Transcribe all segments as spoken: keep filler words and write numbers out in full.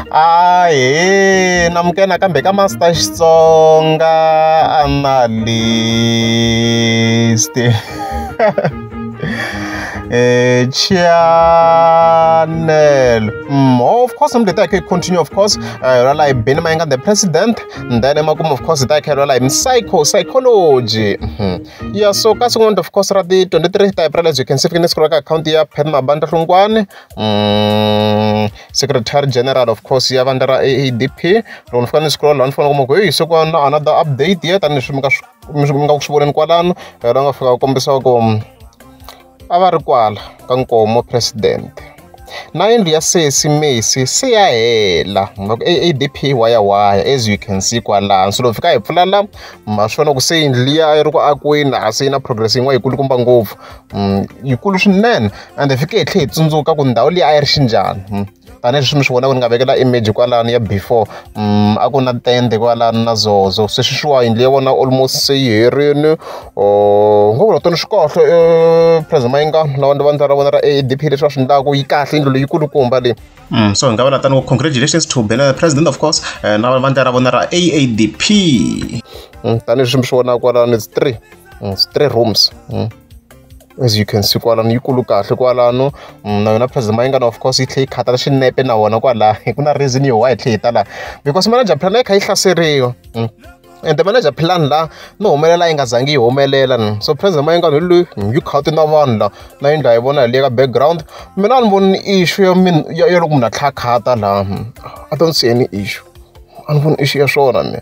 Aye, namkena kambe ka Master Xitsonga analyst. Uh, channel. Mm, of course, I'm the type continue. Of course, uh, like Benjamin the president, and then I'm of course the type like psycho psychology. Mm-hmm. Yeah, so kasong of course radi twenty-three type as you can see in this account here. Pedma Banda Rungwane, mm, Secretary General of course here under A E D P. Don't forget scroll on for Mogoy. So another update yet, and Shimka Shimka Kwalan. I don't know if I'll come to avarikwala ka nkomo president na yindlu ya sesi Messi se ya hela A D P waya waya as you can see kwala so lo fika hi pfula la maswona ku se yindlu ya ri ku akwini a se na progress yin'we yikulu kumba ngopfu yikulu swinene and fike hi tlhe hi tsundzuka ku ndhawu leyi a yi ri xinjhani tanihileswi mi swi vona ku ni nga vekela image kwalani ya before um a ku na tende kwalani na zozo se swiswiwa yindlu ya vona almost se yi herini ngo vula tona swi kahle president Mayenga na vanhu vandla ra vona ra A D P leswi va swi endlaku yi kahle yindlu leyi kulukumba leyi Mm, so nga vula tani congratulations to Ben president of course uh, na vandla ra vona ra A A D P mm, tanihileswi mi swi vona kwalani it's three mm, it's three rooms mm. As you can see kwalano yikulu kahle kwalano na yona president Mayenga of course yi tlhe yi khatala xinepe na wona kwala ku na reason yo why yi tlhe yi tala because manager plan yi kha yi hlaseriwa and the manager plan la no humelela yi nga zangi yi humelela so president Mayenga hi loyi yi khati na vanhu la na yindlu yi vona le ka background mina ni voni issue ya min ya loko munhu a tlha khata la I don't see any issue a ni voni issue ya swona ne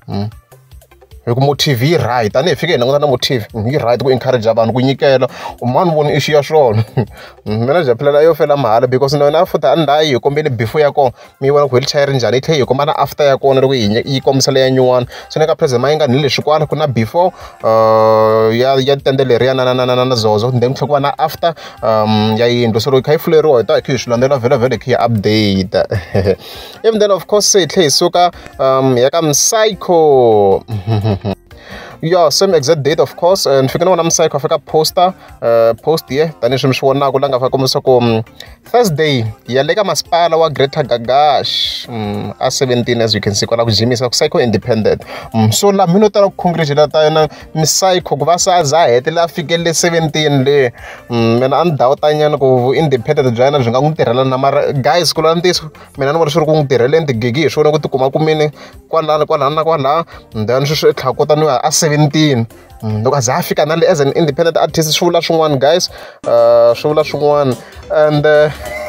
hi ku motive yi right tanihi fike hi languta na motive yi right ku encourage vanhu ku nyikela mani voni issue ya swona manager plan yo fela mahala because na yona futhi a ni layi hi kombeni before ya kona mi vona ku wheelchair ri njhani yi tlhe hi komba na after ya kona loko yi yi kombisela ya nyuwana so ni ka president Mayenga ni leswi kwala ku na before uh, ya ya tende leriya na na na na zozo then ku va na after um ya yindlu so loko kha yi fuleriwa hi ta hi swi landzela vhela vhele kha yi update even then of course se hi tlhe hi suka um ya ka Psycho yeah, same exact date of course and fika na vona Psycho afika poster uh, post ye tanihileswi mi swi vonaka la nga fika kombisa ku Thursday ya le ka masipala wa Greater Gagash um, a seventeen as you can see kwala ku jimisa ku Psycho independent um, so la mina tala ku congratulate ta yena mi Psycho ku va sa za hetela a fikele seventeen le um, mina a ni doubt nyana ku independent bya yena byi nga n'wi tirhela na mara guys ku la ntiso mina ni vona swi ri ku n'wi tirheleni tigigi hi swona ku tikuma kumini kwalana kwalana na kwala then swi swi tlhakotaniwa a seventeen loko a za a fika na le as an independent artist swi vula swin'wana guys uh, swi vula swin'wana and uh,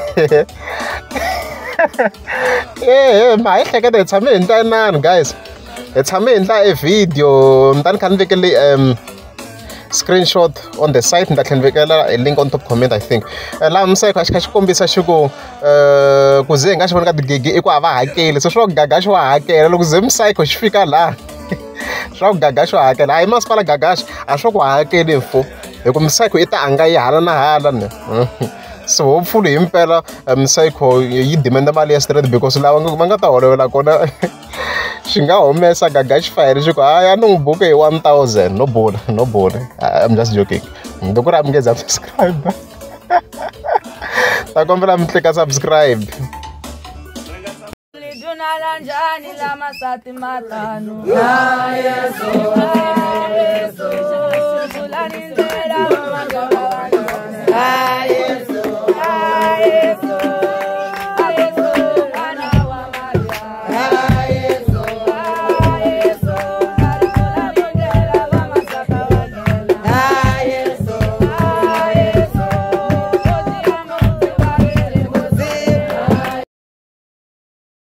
yeah ma hi hleketa hi tshame hi ndla inani guys hi tshame hi ndla e video ni ta ni kha ni vekele um screenshot on the site ni ta tlhela ni vekela a link on top comment I think laha Psycho a xi kha xi kombisa xi ku uh, ku ze hi nga xi voni ka tigigi i ku a va hakeli so swa ku Gagash wa hakela loko ze Psycho xi fika laha swa ku Gagash wa hakela hayi masipala Gagash a swa ku hakeli mfo hi ku Psycho i ta anga yi hala na hala ne so hopefully himpela Psycho yi demand mali ya straight because lava va nga ta holovela kona xi nga humesa Gagash fire xi ku haya ni n'wi buke hi one thousand no bula no bula I'm just joking loko ri a mi nge za subscribe ta kombela mi tlika subscribe Nalanjani la masati matano ya Yesu ya Yesu sulani ndela mama